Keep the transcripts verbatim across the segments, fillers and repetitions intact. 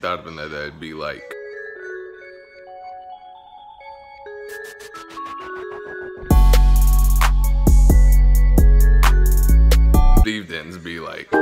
Darba nedēļa bija like. Brīvdienas bija like.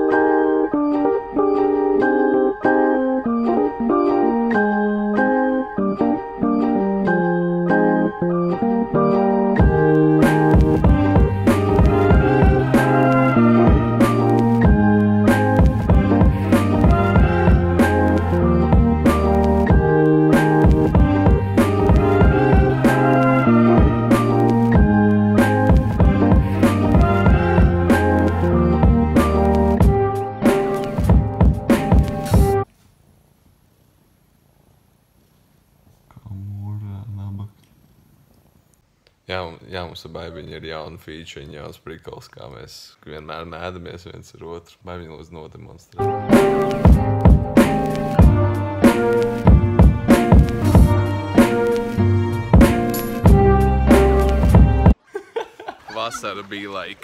Jā, jā, mums ar Baibiņu ir jauna feature, jauns prikals, kā mēs vienmēr mēdamies viens ar otru. Baibiņu lūdzu nodemonstrēt. Vasara bija like.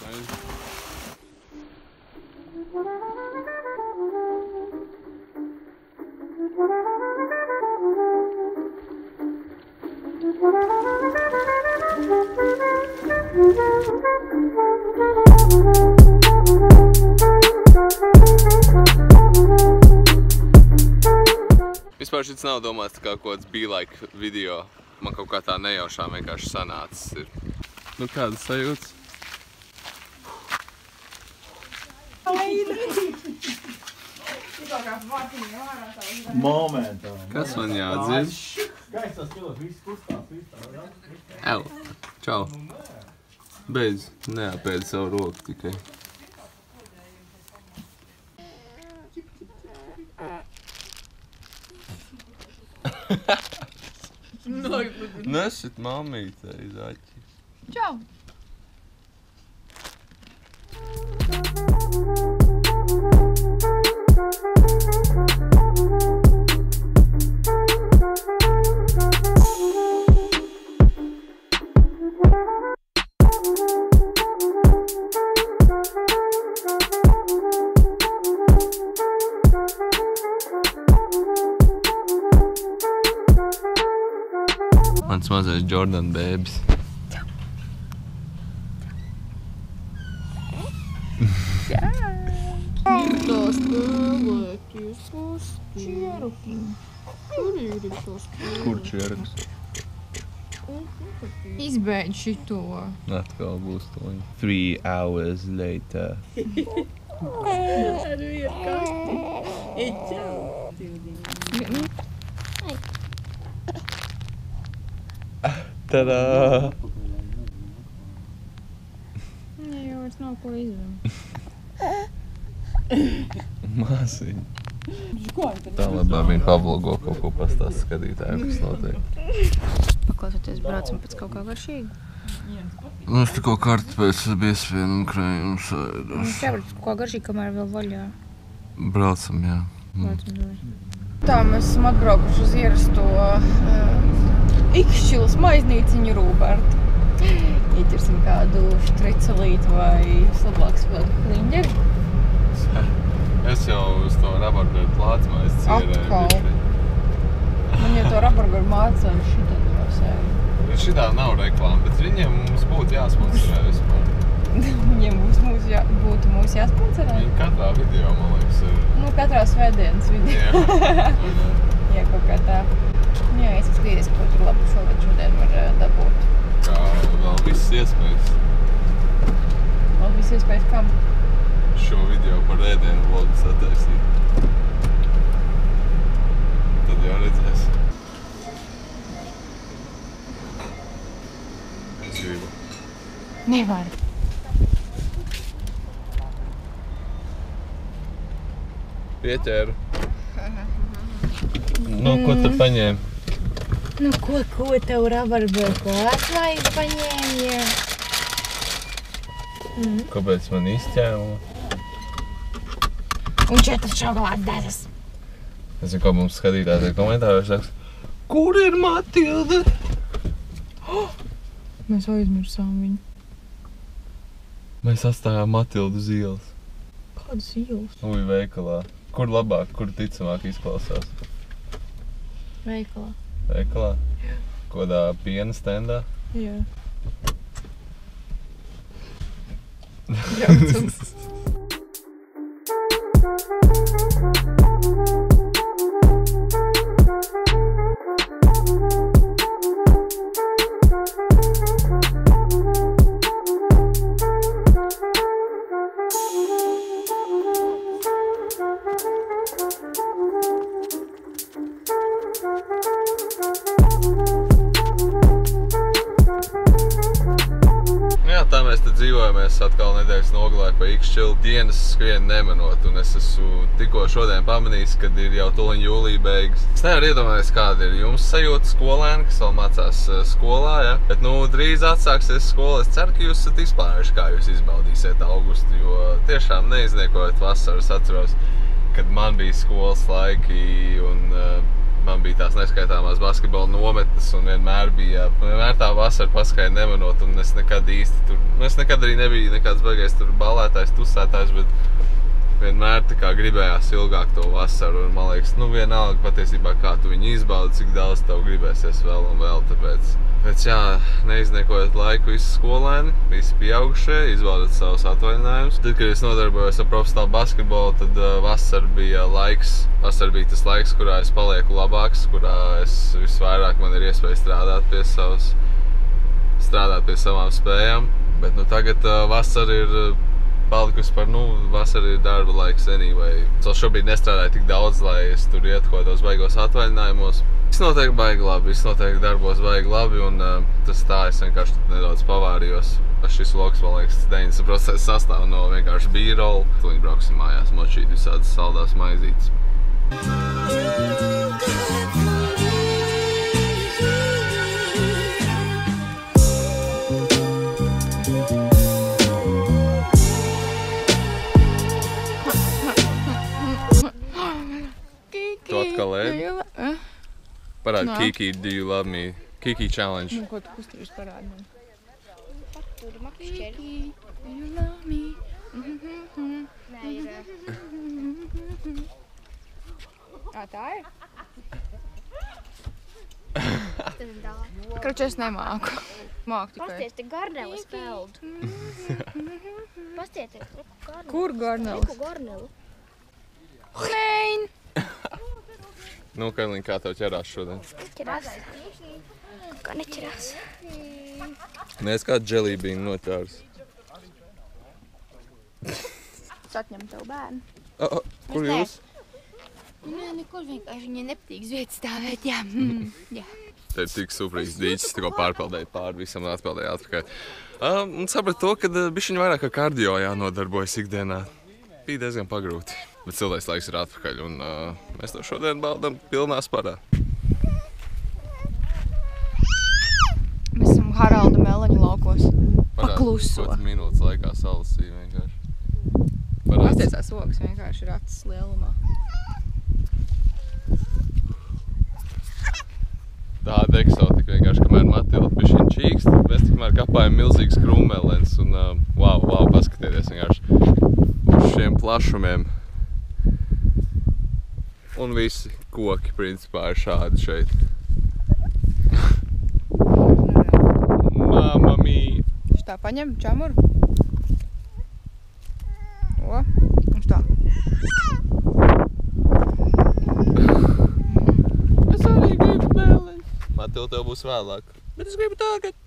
Vispār šis nav domāts kā kaut kāds be like video. Man kaut kā tā nejaušā vienkārši sanācis ir. Nu kādas sajūtas? Momentā. Kas man jādzird? Gaisās pilot, viss kustās, viss tā, jā? Ew, čau. Beidz, neapēd savu roku tikai. Nesit mammītei zaķi. Čau! Mans mazais Jordan bēbis. Tās pelēkļas uz čierukiem. Kur ir tos pelēkļas? Kur čieraks? Izbeidz šito. Atkal būs toņi. Three hours later. Ar vienu kasti. Ej, čau. Tadā! Nē, jau vairs nav ko izvēm. Māsiņa. Tā labā viņa pavlogo kaut ko pastāst skatītājiem, kas notiek. Paklausoties, braucam pēc kaut kā garšīga. Nu, es tikko kartupēs biesvienu un krējumu sēdos. Mums jābrauc kaut kā garšīga, kamēr vēl vaļā. Braucam, jā. Braucam, vai. Tā, mēs esam atbraukuši uz ierasto uh, ikšķilas maiznīciņu Rūbertu. Ieķersim kādu štricelīti vai labāks kādu kliņģeri. Es jau uz to rabarberu plācmais cierēju. Atkal. Man jau to rabarberu mācēju šitā jau sēju. Šitā nav reklāma, bet viņiem mums būtu jāsponsorē vispār. Viņiem būs mūsu jā, būtu mūsu jāsponsorē? Viņi katrā video, man liekas, ir... Nu, katrā svētdienas video. Jā. Jā, kaut kā tā. Jā, es skatījies, ko tur labi šogad šodien var uh, dabūt. Kā vēl visas iespējas. Vēl visas iespējas kam? Šo video par ēdienu vlogu sataisīt. Tad jau redzēs. Es gribu. Nevar. Pieķēru. Nu, ko tu paņēmi? Nu, ko, ko tev rabarberu plācmais paņēmie? Mm. Kāpēc man izķēmuma? Un četras šokolādes dezas. Es zinu, ko mums skatītāji komentāros saks. Kur ir Matilde? Oh! Mēs aizmirsām viņu. Mēs atstājām Matildu uz ielas. Kādas ielas? Uj, veikalā. Kur labāk, kur ticamāk izklausās? Veikalā. Veikalā? Kodā piena stendā? Jā. Braucam. Tā mēs te dzīvojamies atkal nedēļas nogalē pa Ikšķilu. Dienas skrien nemanot, un es esmu tikko šodien pamanījis, kad ir jau tuliņ jūlija beigas. Es nevaru iedomāties, kāda ir jums sajūta skolēni, kas vēl mācās skolā, ja? Bet, nu, drīz atsāksies skola. Es ceru, ka jūs esat izplānojuši, kā jūs izbaudīsiet augustu, jo tiešām neizniekojot vasaras atceros, kad man bija skolas laiki un uh, man bija tās neskaitāmās basketbola nometnes un vienmēr bija, vienmēr tā vasara paskai nemanot un es nekad īsti tur, es nekad arī nebiju nekāds baigais tur balētājs, tusētājs, bet vienmēr tā kā gribējās ilgāk to vasaru un man liekas, nu vienalga patiesībā kā tu viņu izbaudi, cik daudz tev gribēsies vēl un vēl, tāpēc, tāpēc jā, neizniekojot laiku visi skolēni, visi pieaugušie, izbaudot savus atvaļinājumus. Tad, kad es nodarbojos ar profesionālu basketbolu, tad uh, vasara bija laiks, vasara bija tas laiks, kurā es palieku labāks, kurā es visvairāk man ir iespēja strādāt pie savas, strādāt pie savām spējām, bet nu tagad uh, vasara ir uh, palikusi par, nu, vasara ir darba laiks anyway. Es šobrīd nestrādāju tik daudz, lai es tur iet kaut kādos baigos atvaļinājumos. Viss noteikti baigi labi, viss noteikti darbos baigi labi un uh, tas tā es vienkārši nedaudz pavārījos. Šis vlogs, man liekas, deviņdesmit procenti sastāv no vienkārši b-roll. Tūlīt brauksim mājās močīt visādas saldās maizītes. Tu atkal ēdi? Parādi Nā. Kiki, do you love me? Kiki challenge. Nu, ko tu kustības parādi man? Tur makšķeri. You love me. Nē, ir. Ā, tā ir? Tas ir dāvā. Kroči, es nemāku. Māku tikai. Pasties, te garnelis peld. Pasties, te garnelis. Kur garnelis? Riku garneli. Nein! Nu, Karliņ, kā tev ķerās šodien? Ķerās. Kā neķerās. Mēs kā dželībīnu noķērs. Es atņemu tev bērnu. Oh, oh, kur jūs? Nē, nekur vienkārši viņai nepatīk uz vietas stāvēt, jā. Mm, jā. Te ir tik suprīgs dīķis, tikko pārpeldēja pāri visam un atpeldēja atpakaļ. Um, un sapratu to, ka bišķiņ vairāk ar kardio jānodarbojas ikdienā. Bija diezgan pagrūti. Bet cilvēks laiks ir atpakaļ un uh, mēs to šodien baudam pilnā sparā. Mēs esam Haralda Meleņa laukos. Pakluso. Parādi, minūtes laikā salasīja vienkārši. Pastiecās ogas vienkārši ir acis lielumā. Tāda eksotika vienkārši, kamēr Matilda bišķiņ čīkst, mēs tikmēr kapājam milzīgs krummelens un uh, wow, wow, paskatieties vienkārši uz šiem plašumiem. Un visi koki, principā, ir šādi šeit. Mamma mia! Šitā paņem čamuru. O, un šitā. Es arī gribu meleņu. Matilda, tev būs vēlāk. Bet es gribu tagad.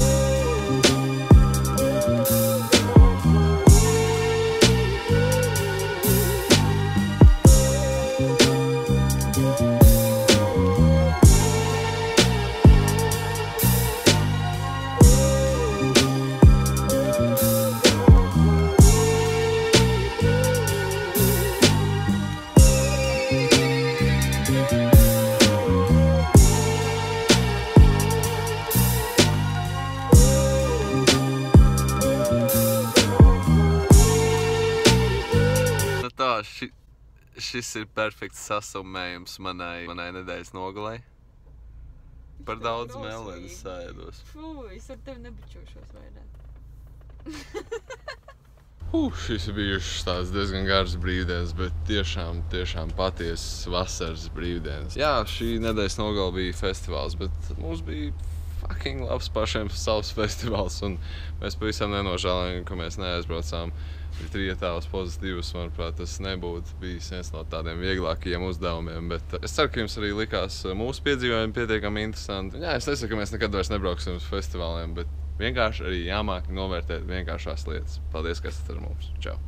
Tā, ši, šis ir perfekts sasummējums manai, manai nedēļas nogalei. Par daudz melēnas sēdos. Fū, es ar tevi nebučošos vairāk. Uh, šis ir bijušas tāds diezgan garas brīvdienas, bet tiešām, tiešām patiesas vasaras brīvdienas. Jā, šī nedēļas nogale bija festivāls, bet mums bija fucking labs pašiem savs festivāls, un mēs pavisam nenožēlējam, ka mēs neaizbraucām Rietāvas pozitīvus. Manuprāt, tas nebūtu bijis viens no tādiem vieglākajiem uzdevumiem, bet es ceru, ka jums arī likās mūsu piedzīvojumi pietiekami interesanti. Jā, es nesaku, ka mēs nekad vairs nebrauksim uz festivāliem, bet vienkārši arī jāmāk novērtēt vienkāršās lietas. Paldies, ka esat ar mums. Čau!